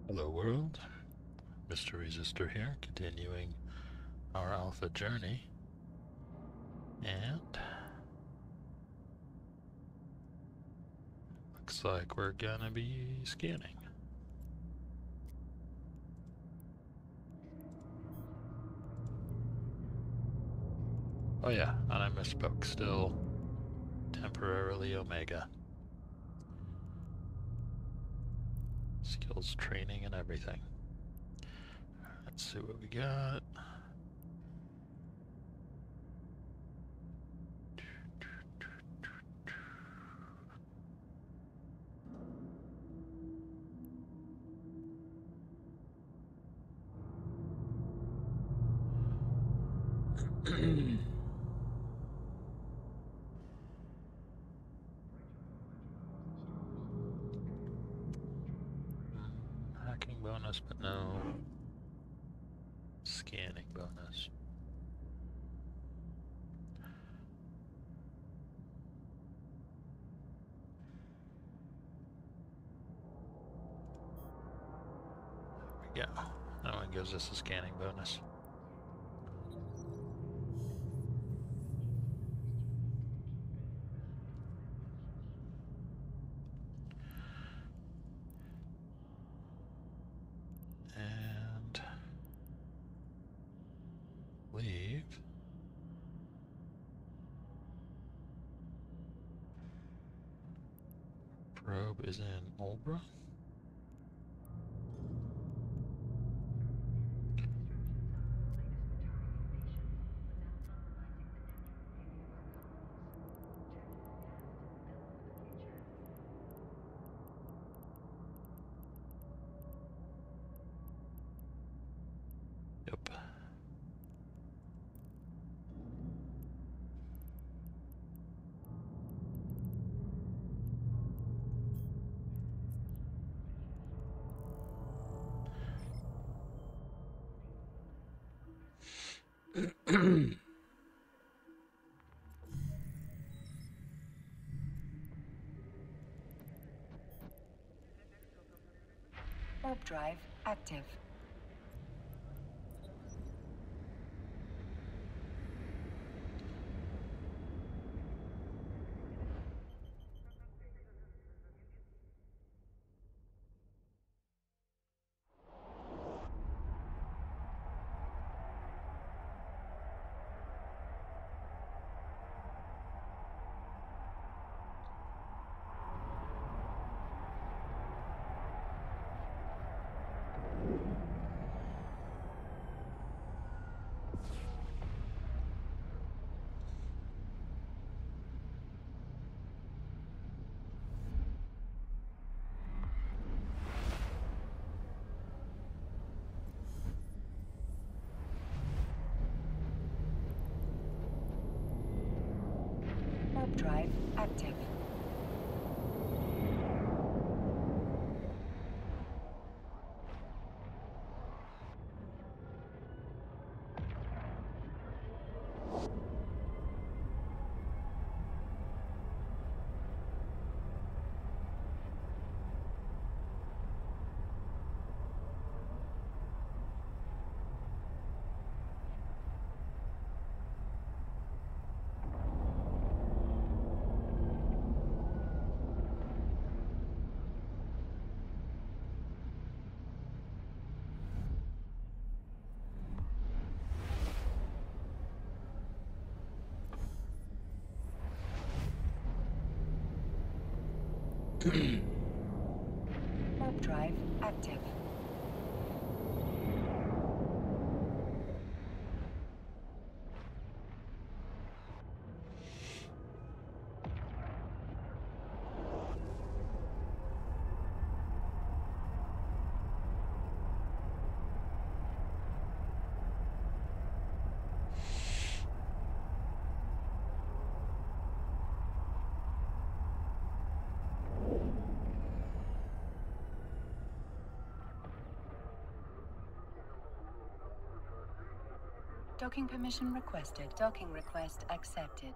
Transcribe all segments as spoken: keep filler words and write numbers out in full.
Hello world, Mister Resistor here, continuing our alpha journey, and looks like we're gonna be scanning. Oh yeah, and I misspoke, still temporarily Omega. Skills training and everything. Let's see what we got. Hacking bonus, but no scanning bonus. There we go. That one gives us a scanning bonus. And leave. Probe is in Olbra. Yep. Warp drive active. Warp drive active. Warp drive active. Docking permission requested. Docking request accepted.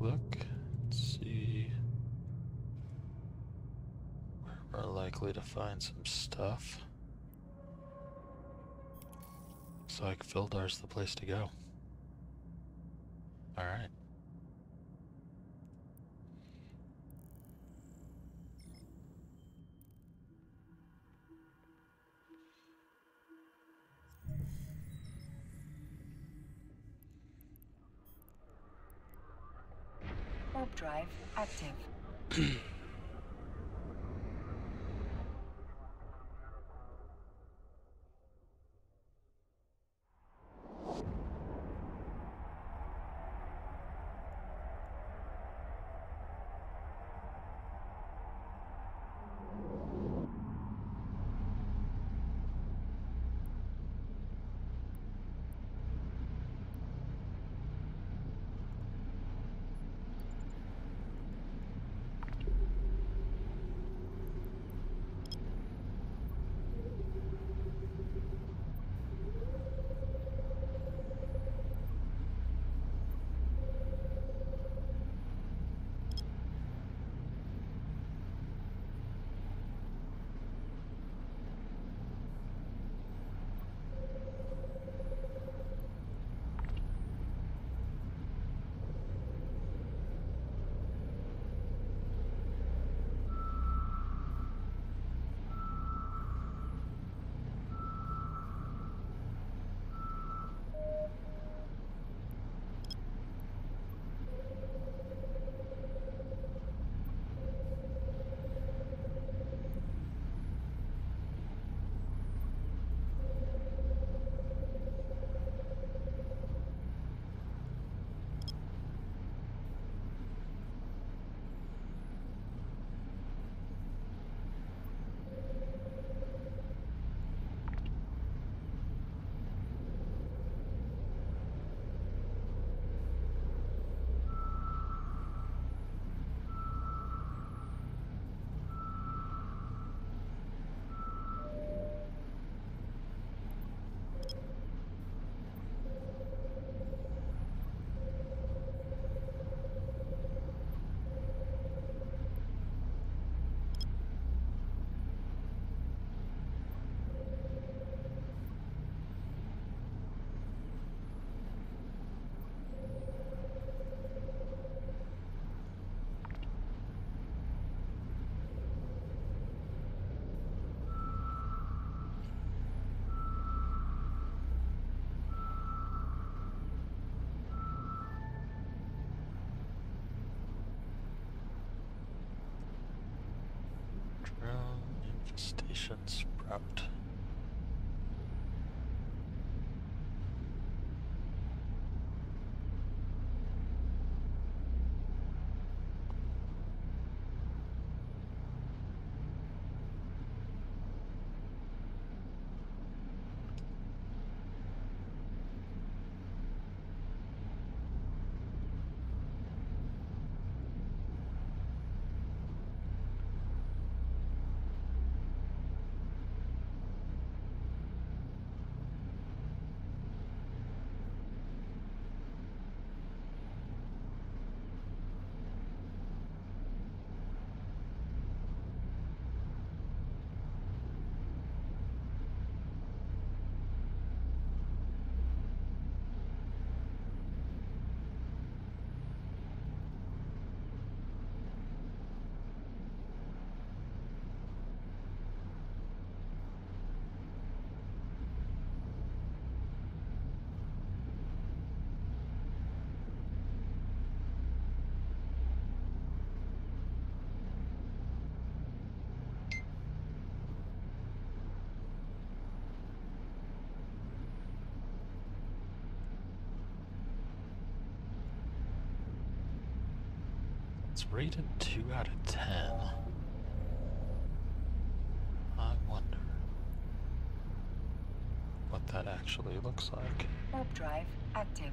look. Let's see where we're likely to find some stuff. Looks like Fildar's the place to go. Alright. Warp drive active. Drone infestation sprout. It's rated two out of ten. I wonder what that actually looks like. Warp drive active.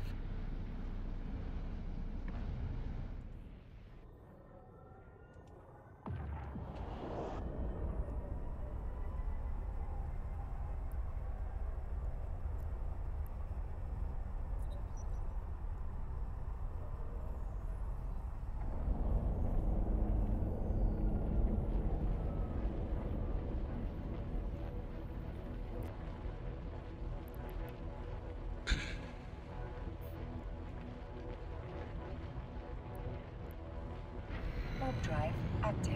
drive active.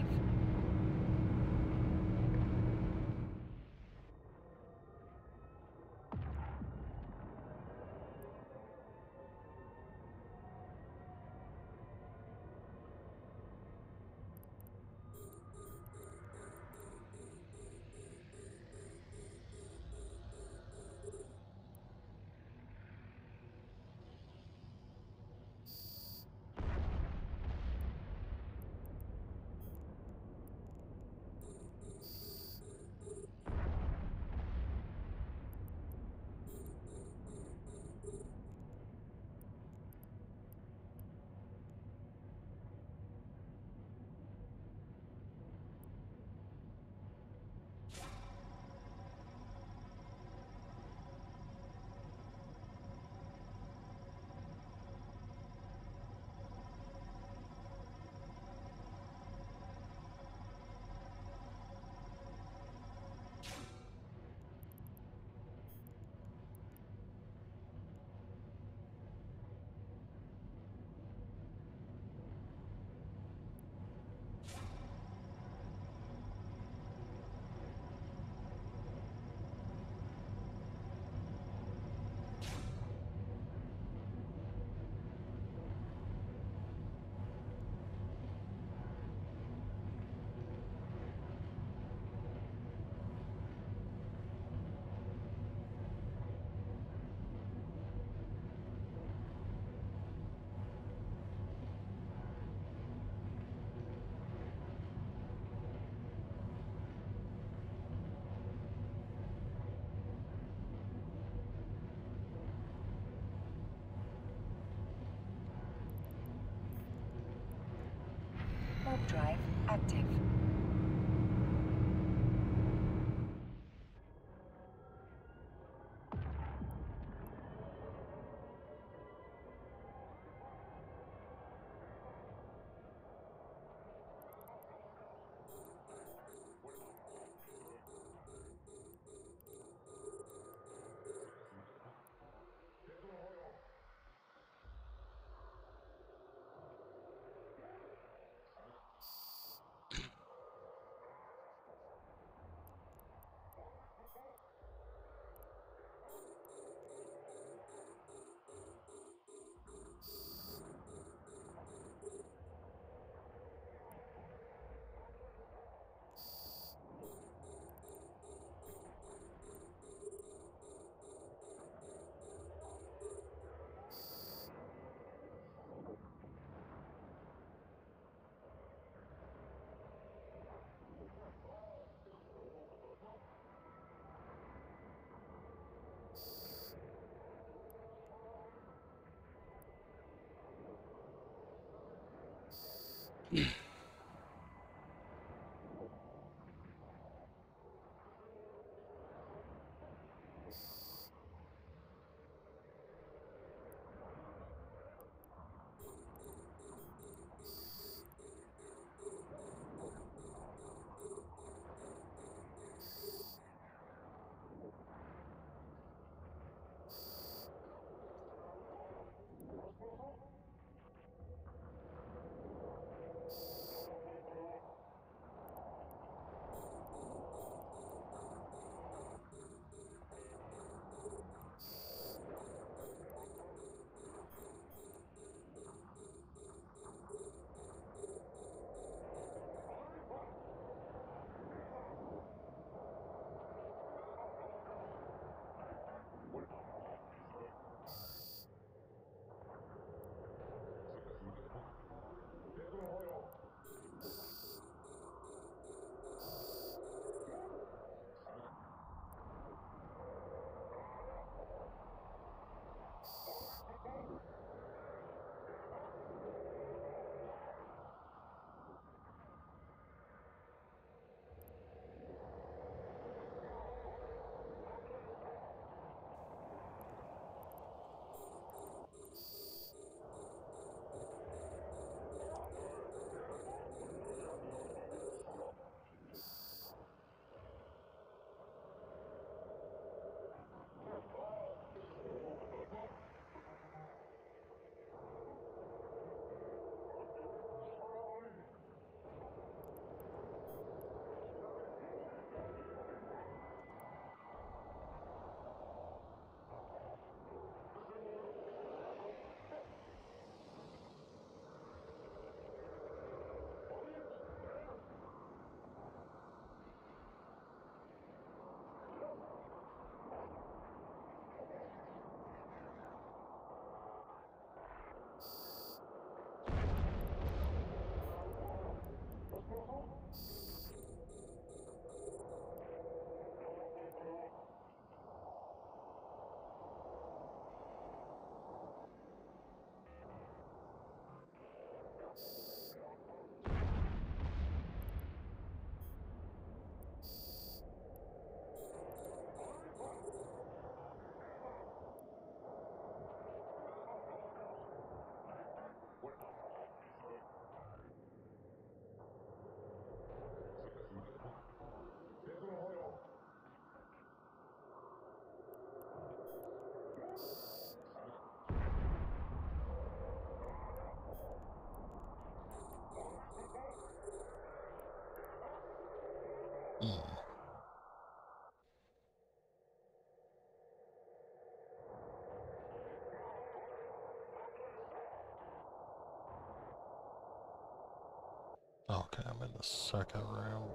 Warp drive active. Okay, I'm in the second room.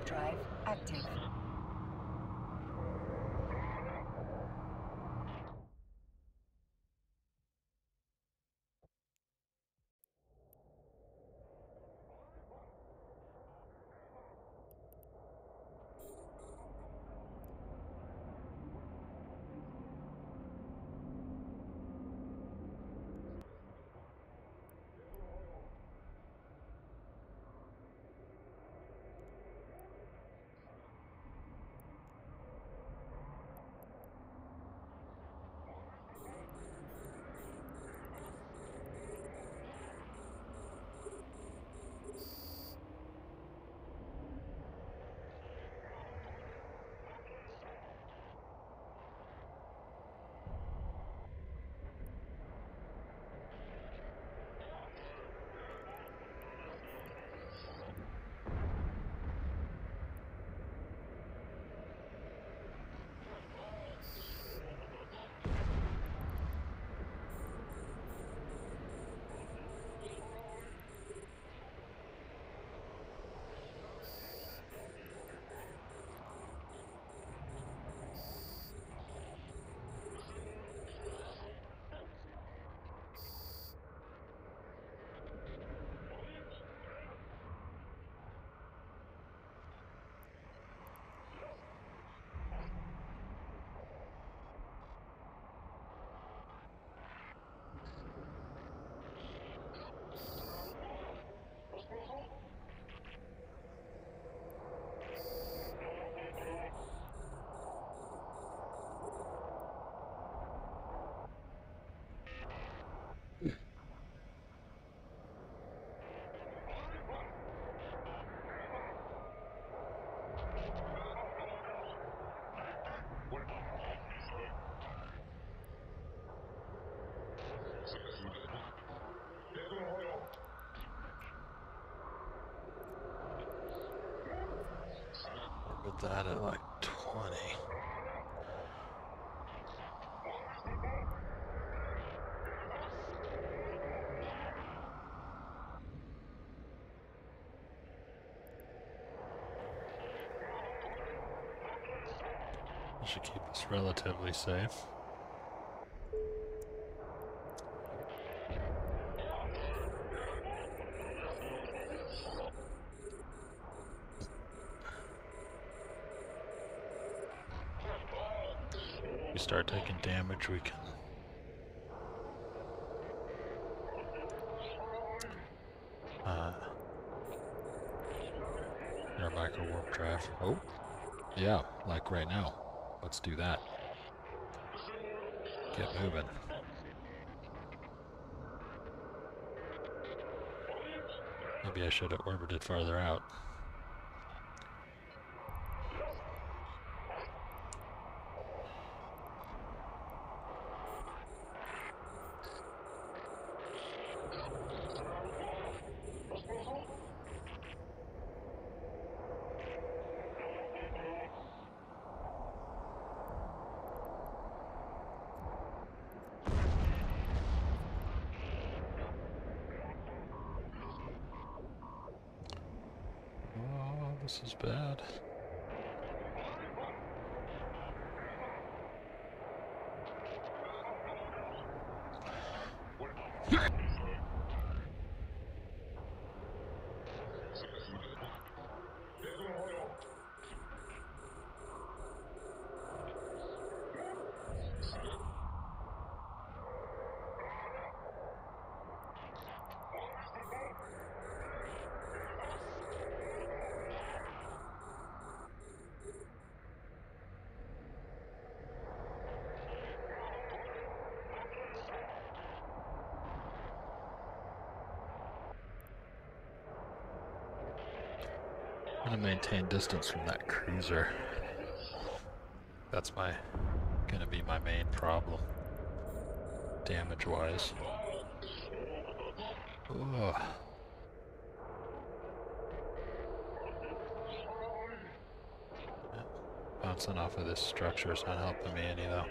drive active. Put that at like twenty. I should keep this relatively safe. If we start taking damage, we can uh, in our micro warp drive. Oh, yeah, like right now. Let's do that. Get moving. Maybe I should have orbited farther out. Oh, this is bad. I'm gonna maintain distance from that cruiser. That's my gonna be my main problem, damage-wise. Ugh. Bouncing off of this structure is not helping me any though.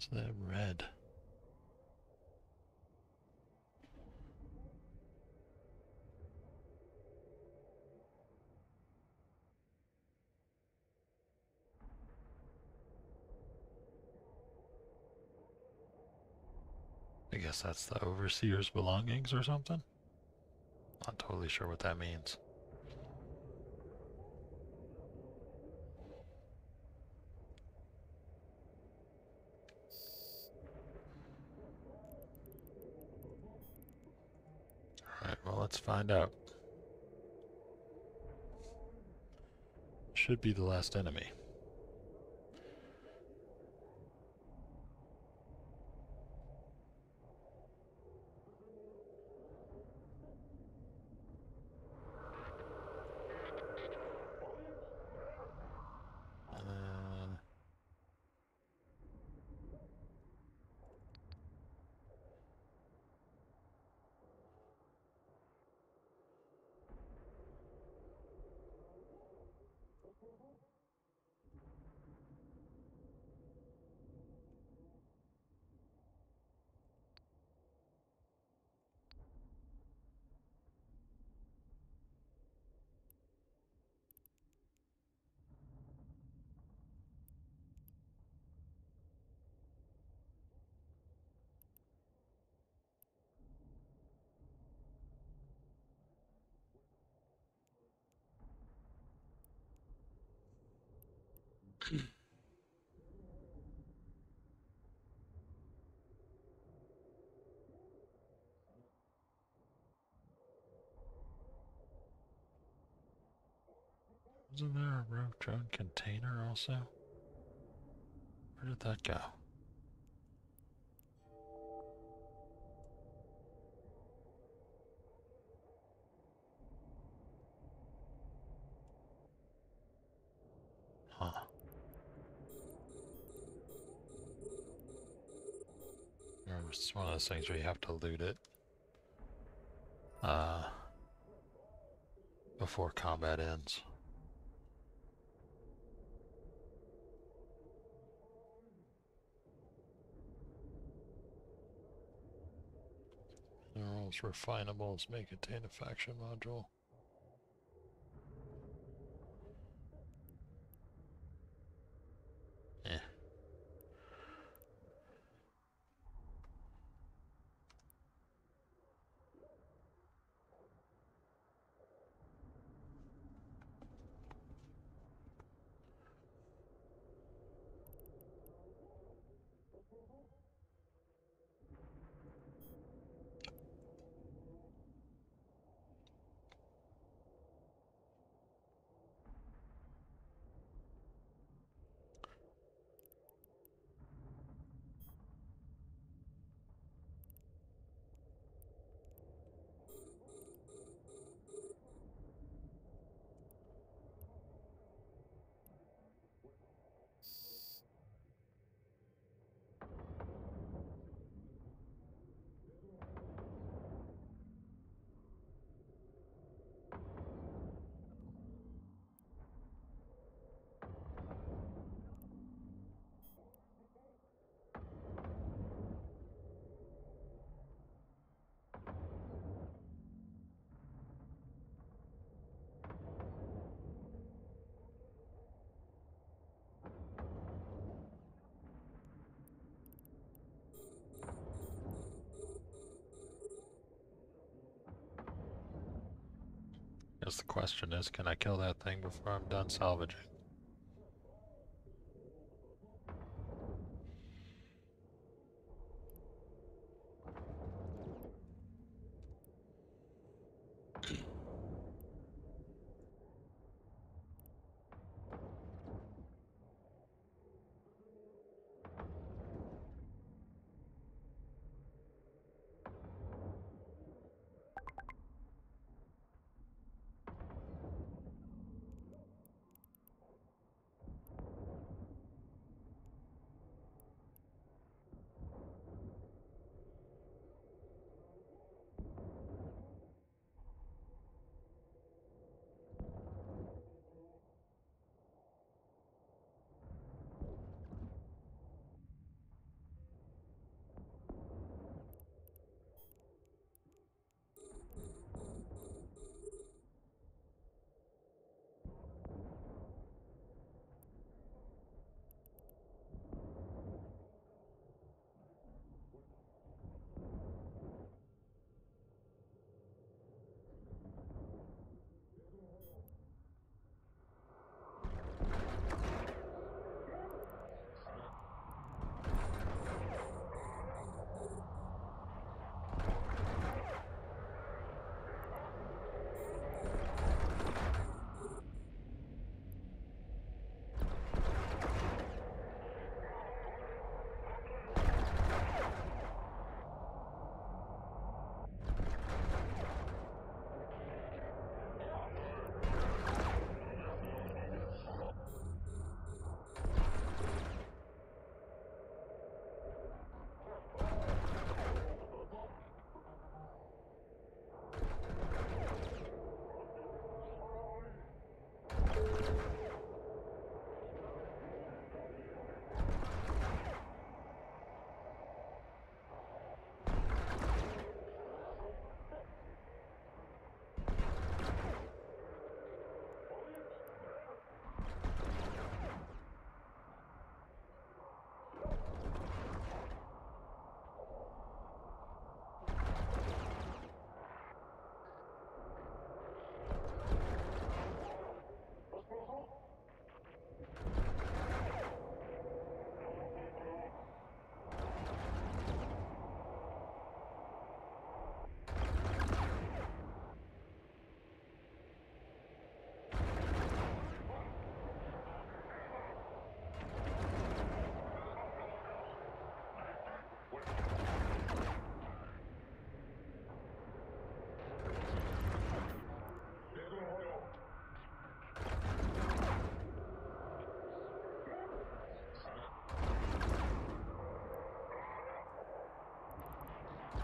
What's that red? I guess that's the overseer's belongings or something? Not totally sure what that means. Alright, well, let's find out. Should be the last enemy. Uh, Wasn't there a rogue drone container also? Where did that go? Huh. It's one of those things where you have to loot it uh, before combat ends. Minerals, refinables may contain a faction module. Eh. Guess the question is, can I kill that thing before I'm done salvaging?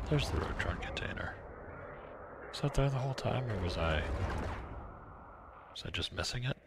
There's the Rotron container. Was that there the whole time, or was I... Was I just missing it?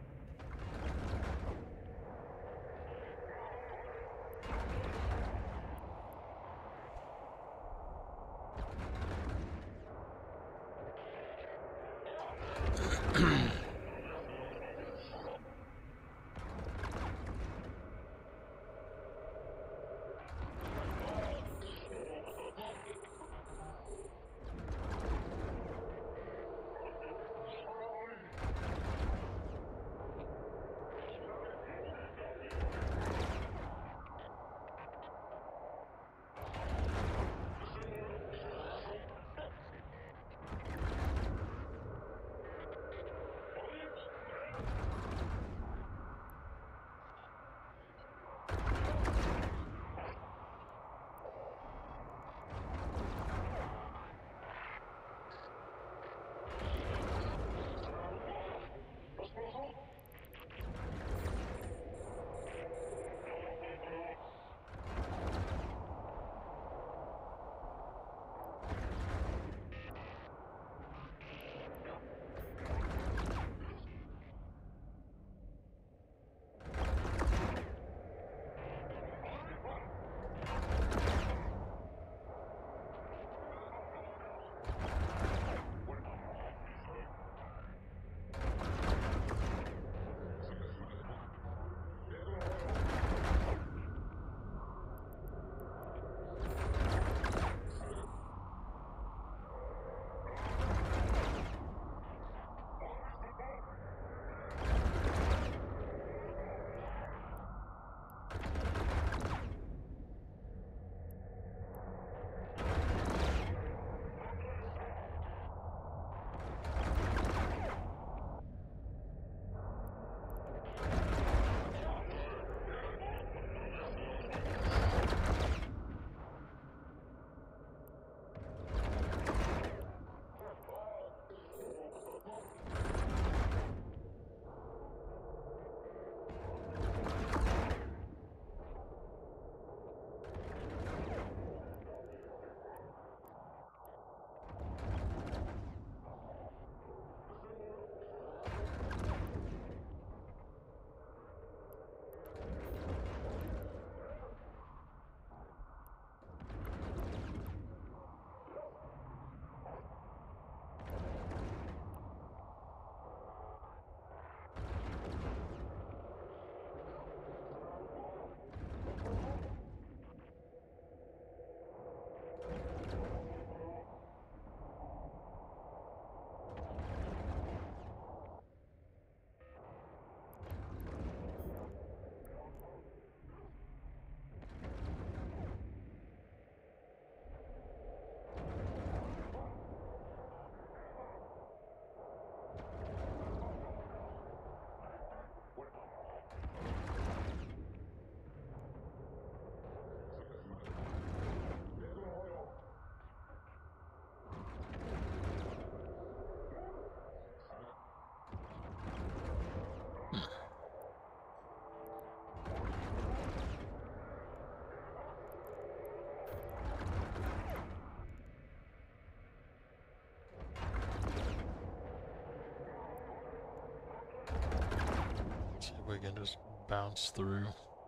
See if we can just bounce through,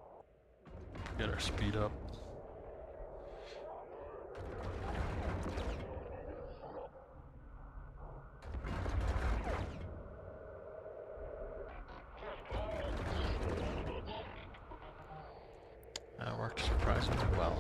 get our speed up. That worked surprisingly well.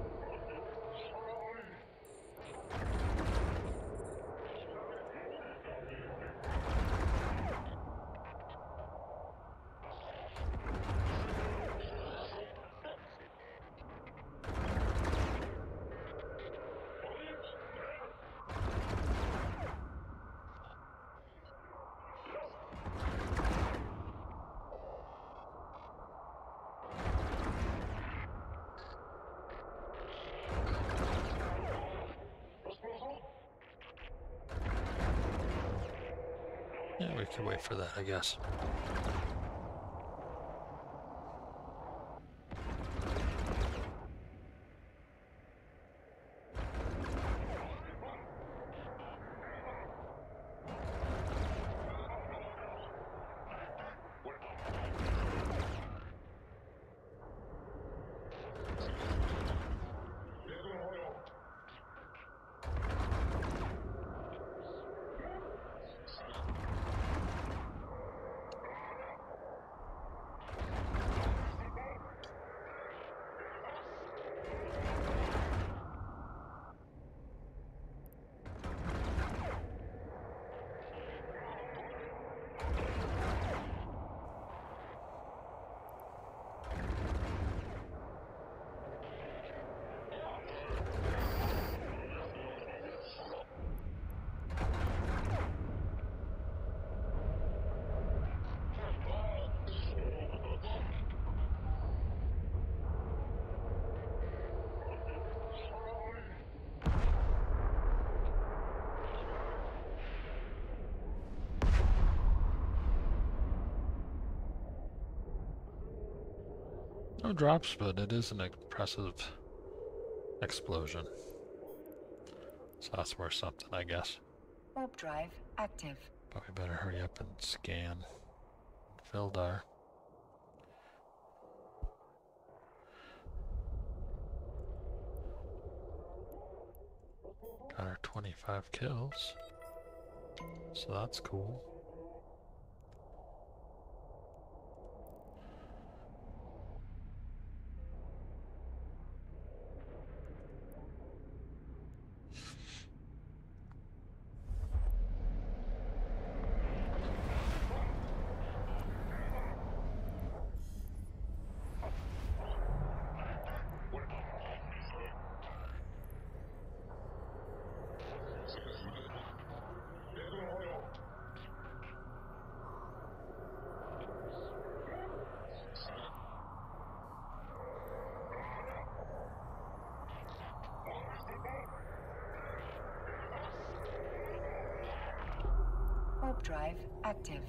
Yeah, we can wait for that, I guess. No drops, but it is an impressive explosion. So that's worth something, I guess. Warp drive active. But we better hurry up and scan Vildar. Got our twenty-five kills. So that's cool. Warp drive active.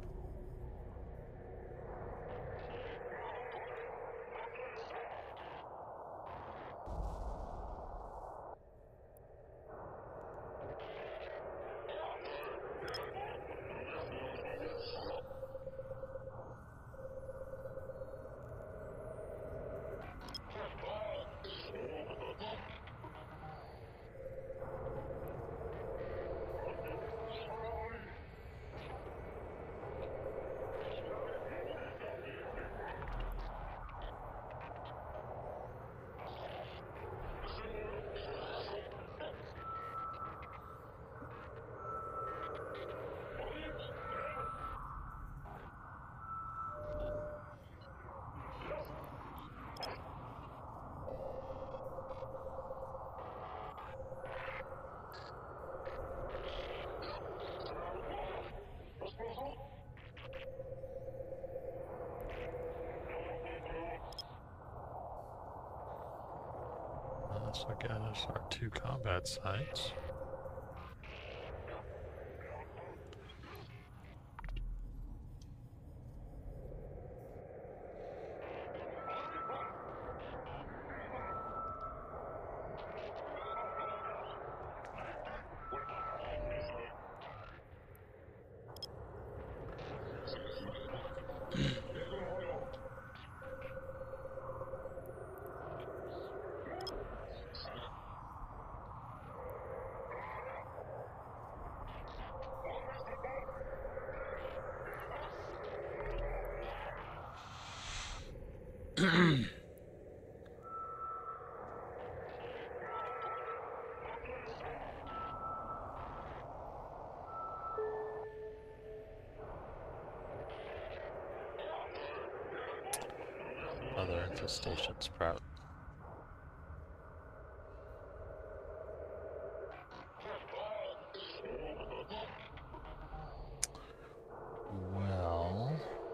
Let's look at us our two combat sites. Another infestation sprout. Well,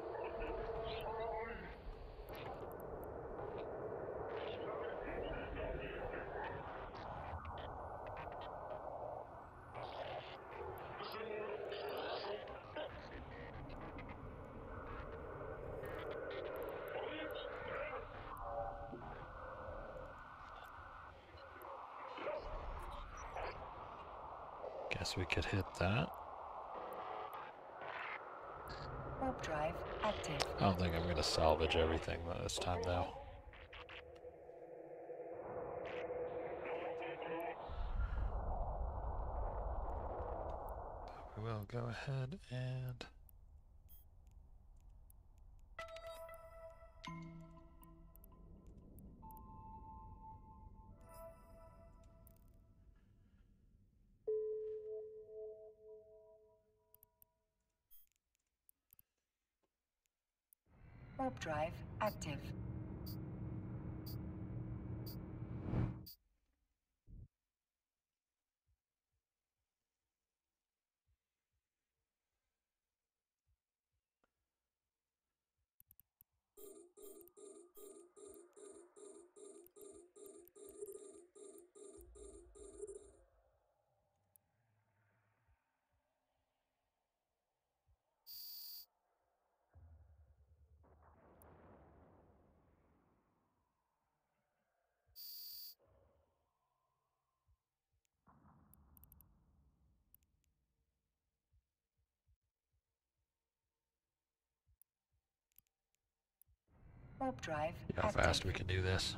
guess we could hit that. Warp drive active. I don't think I'm going to salvage everything this time, though. But we will go ahead and... Warp drive active. Warp drive See how active. fast we can do this.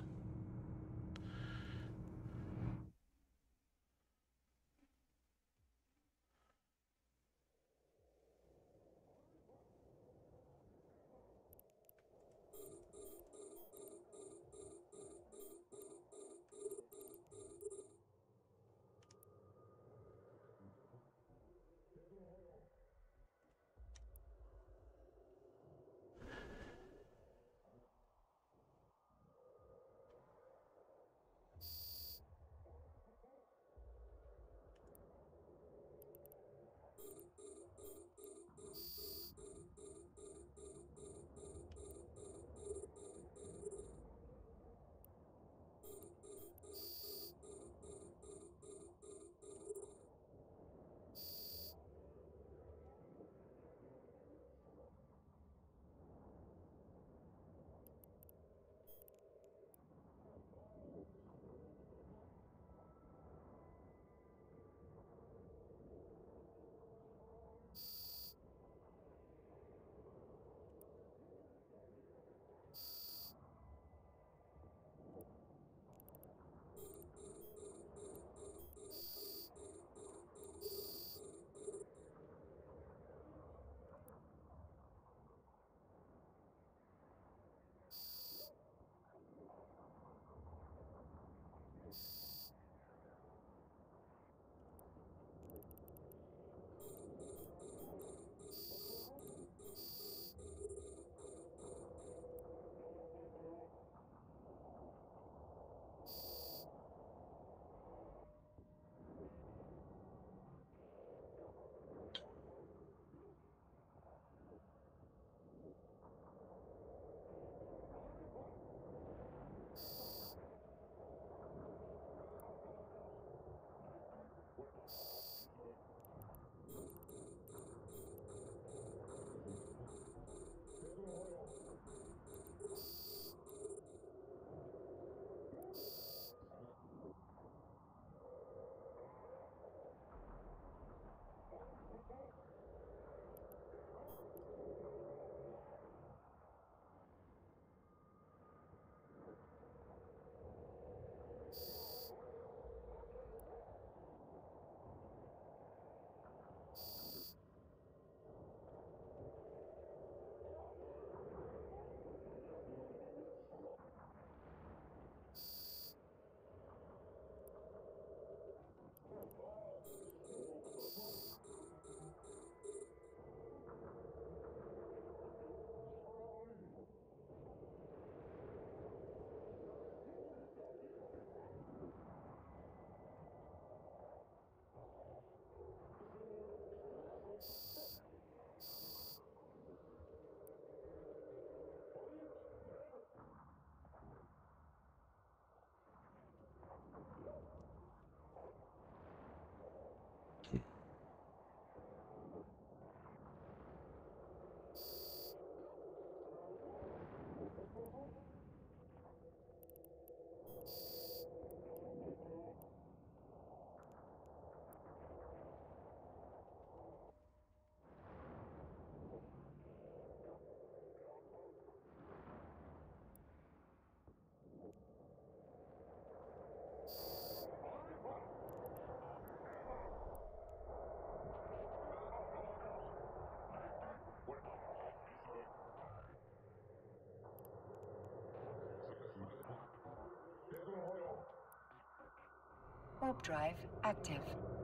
Warp drive active.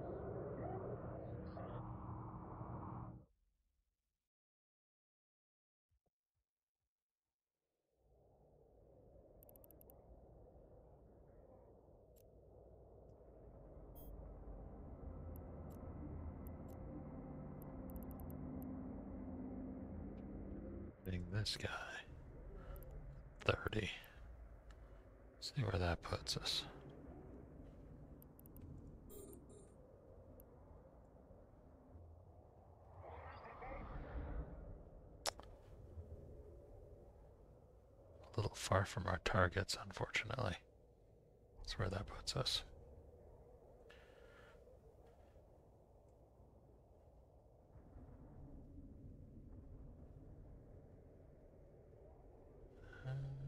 Hitting this guy. thirty. See where that puts us. A little far from our targets, unfortunately. That's where that puts us. Uh,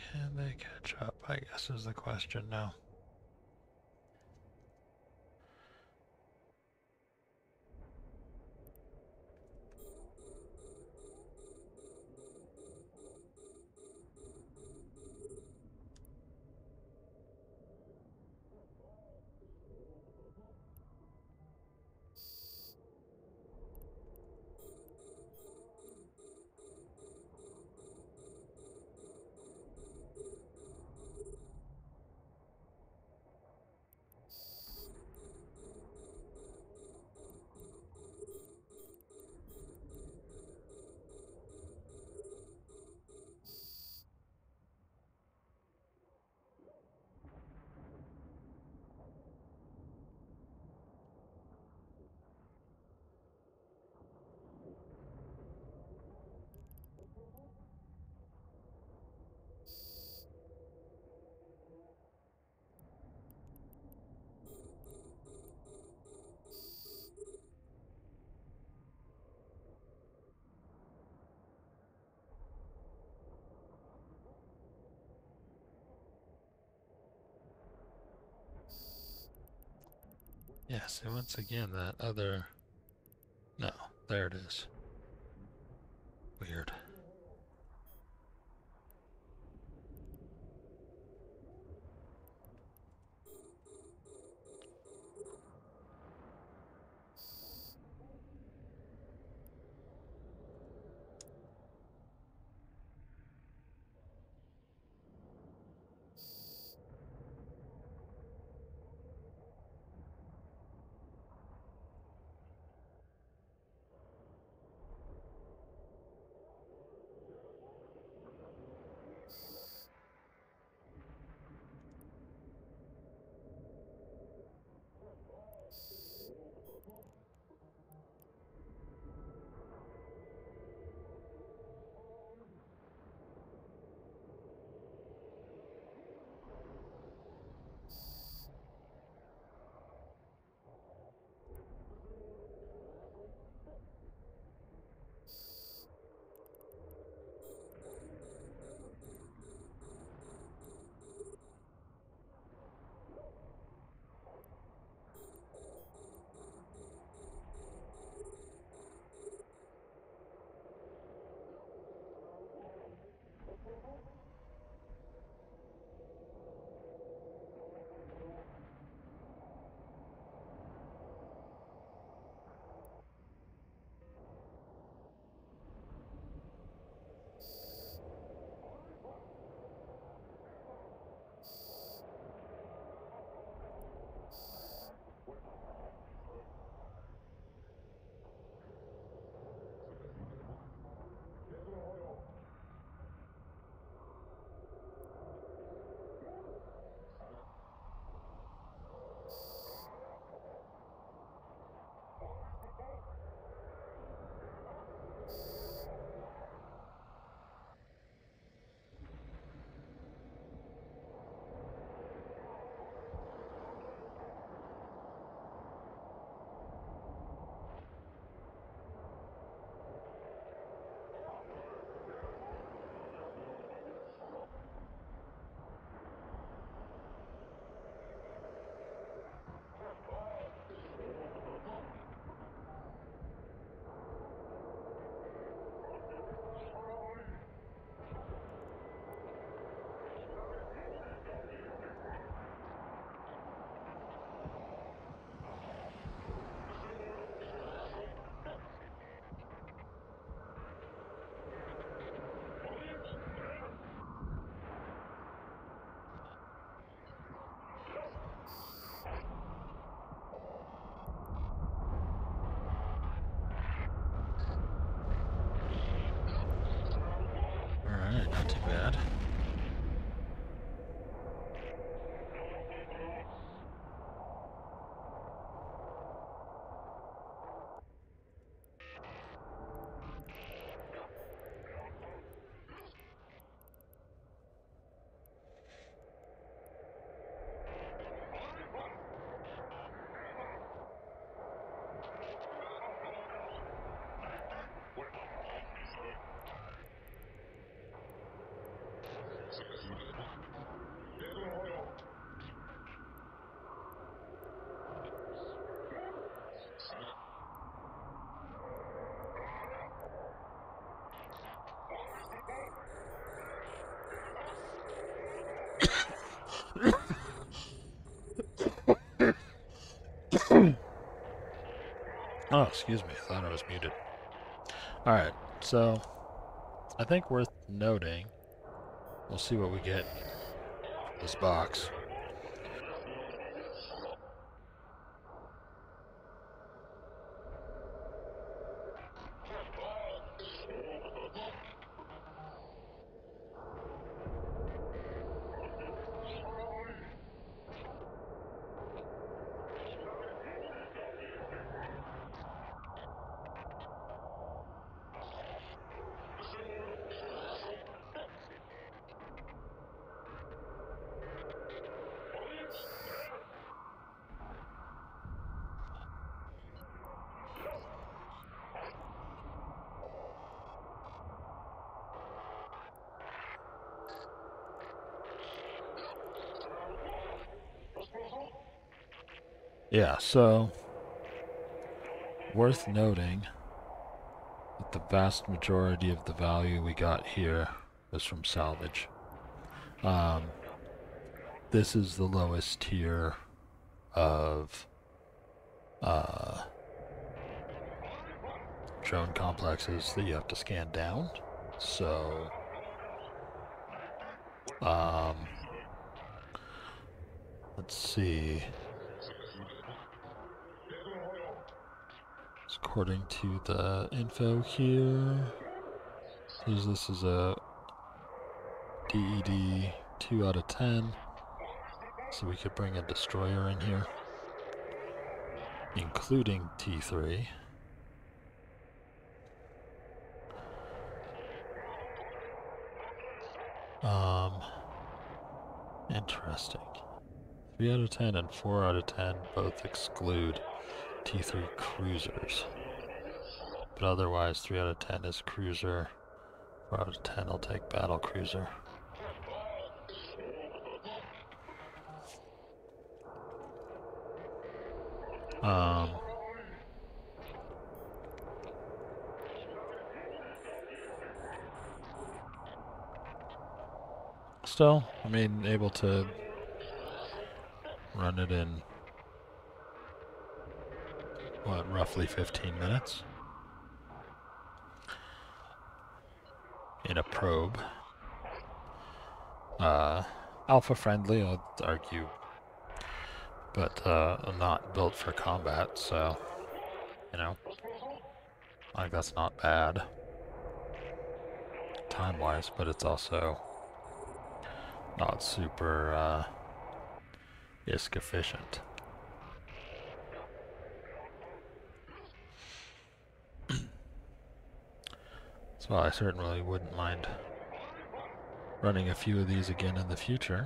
Can they catch up, I guess is the question now. Yes, and once again, that other... No, there it is. Weird. Oh, excuse me. I thought I was muted. Alright, so I think worth noting, we'll see what we get in this box. Yeah, so worth noting that the vast majority of the value we got here was from salvage. Um, this is the lowest tier of uh, drone complexes that you have to scan down. So, um, let's see. According to the info here, says this is a D E D two out of ten, so we could bring a destroyer in here, including T three. Um, interesting. three out of ten and four out of ten both exclude T three cruisers. But otherwise, three out of ten is cruiser, four out of ten will take battle cruiser. Um, still, I mean, able to run it in, what, roughly fifteen minutes? In a probe. Uh, alpha friendly, I'd argue, but uh, not built for combat, so, you know, I think that's not bad time-wise, but it's also not super uh, I S K efficient. So I certainly wouldn't mind running a few of these again in the future.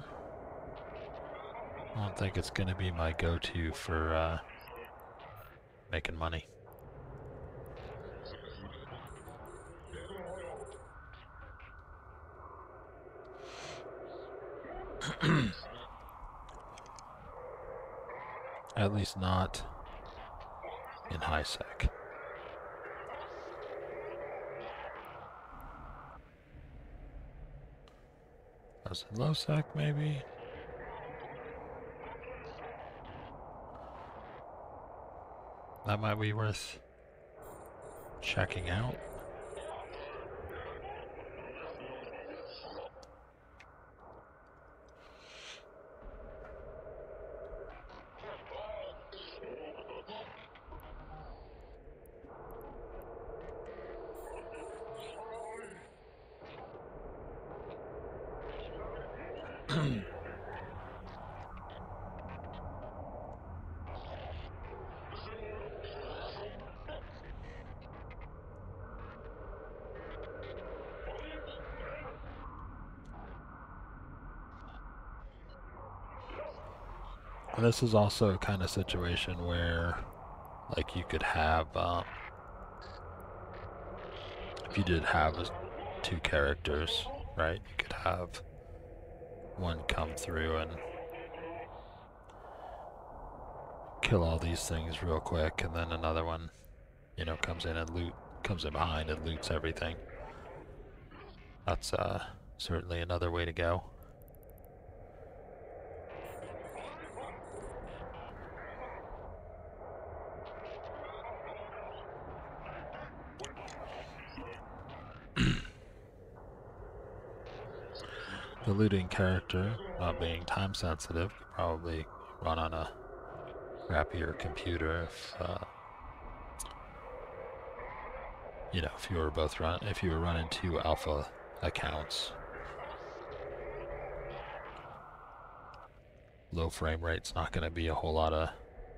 I don't think it's going to be my go-to for uh, making money. At least not in high sec. Was it low sec maybe? That might be worth checking out. This is also a kind of situation where, like, you could have, um, if you did have a, two characters, right, you could have one come through and kill all these things real quick, and then another one, you know, comes in and loot, comes in behind and loots everything. That's uh, certainly another way to go. the looting character, not being time sensitive, could probably run on a crappier computer if, uh, you know, if you were both run, if you were running two alpha accounts. Low frame rate's not going to be a whole lot of,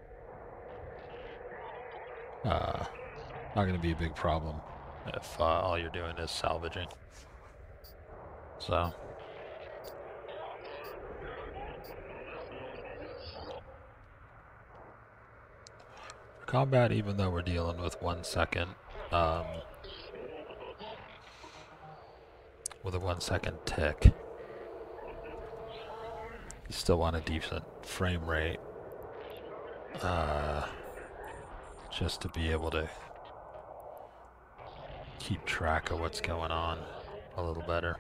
uh, not going to be a big problem if uh, all you're doing is salvaging. So. Combat, even though we're dealing with one second, um, with a one second tick, you still want a decent frame rate, uh, just to be able to keep track of what's going on a little better.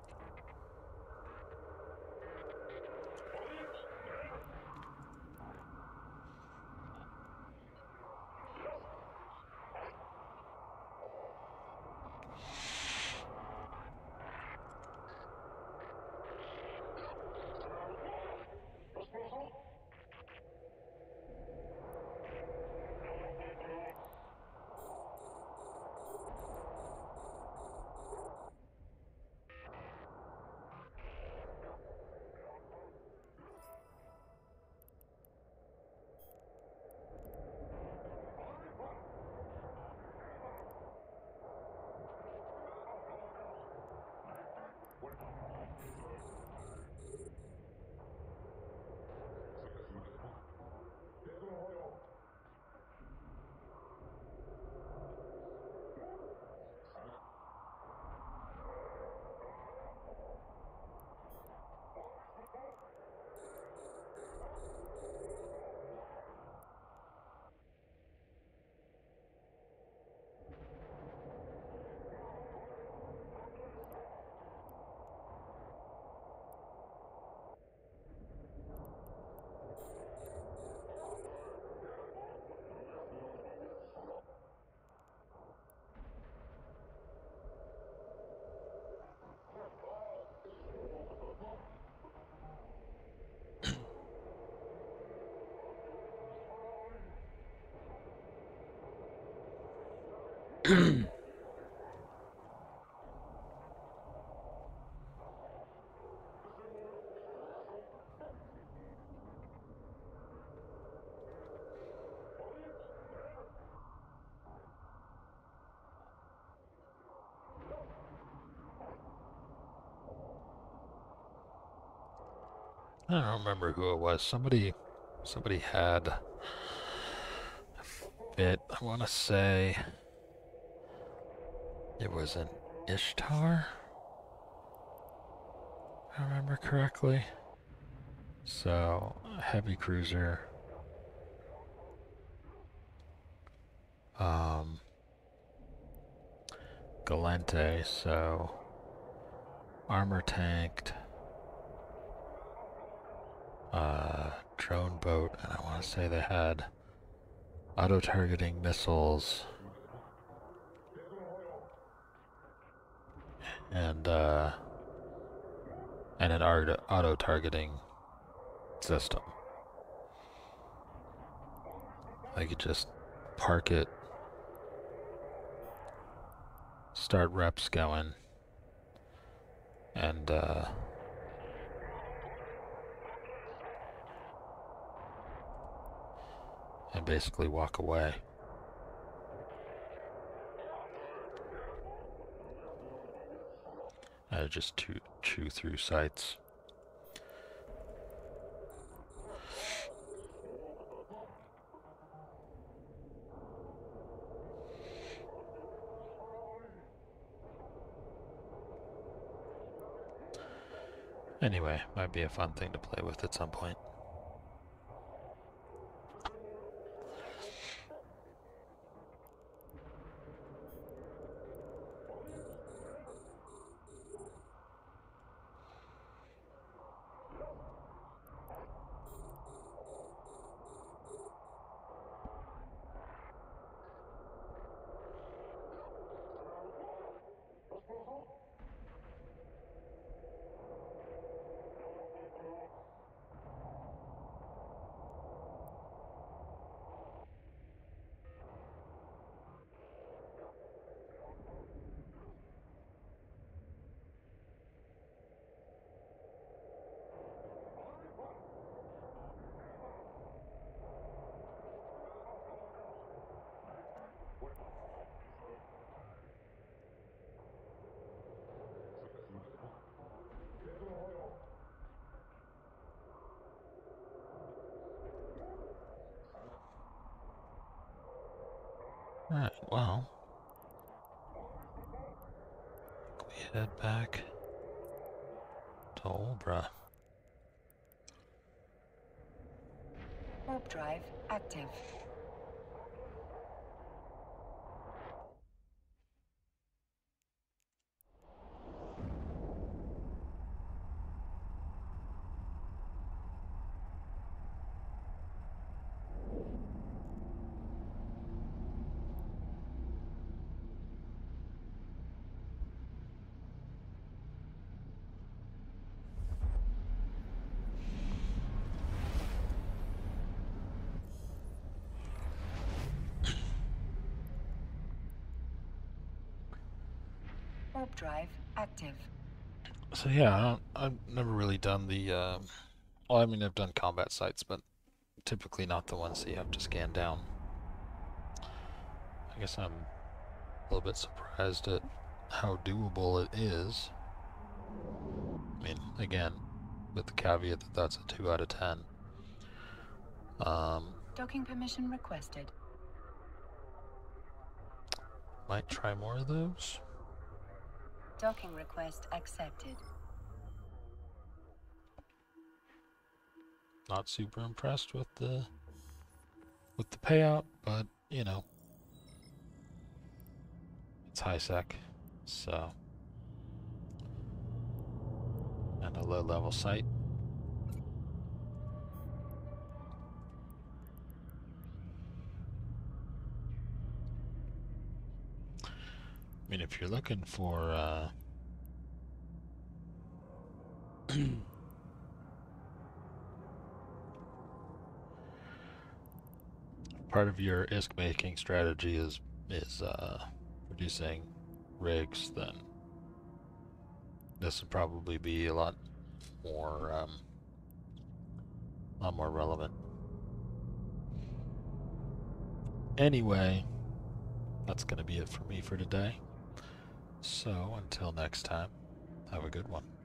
I don't remember who it was. Somebody, somebody had a bit. I want to say it was an Ishtar, if I remember correctly. So, heavy cruiser. Um, Galente, so armor tanked. Uh, drone boat, and I want to say they had auto-targeting missiles and uh, and an auto-targeting system. I could just park it, start reps going, and uh, and basically walk away. I just chew, chew through sites. Anyway, might be a fun thing to play with at some point. Alright, well, we head back to Olbra. Warp drive active. Warp drive active. So yeah, I don't, I've never really done the, uh, well, I mean, I've done combat sites, but typically not the ones that you have to scan down. I guess I'm a little bit surprised at how doable it is. I mean, again, with the caveat that that's a two out of ten. Um, Docking permission requested. might try more of those. Docking request accepted. Not super impressed with the with the payout, but you know, it's high sec, so, and a low level site. I mean, if you're looking for uh, part of your I S K making strategy is is uh, producing rigs, then this would probably be a lot more um, a lot more relevant. Anyway, that's going to be it for me for today. So until next time, have a good one.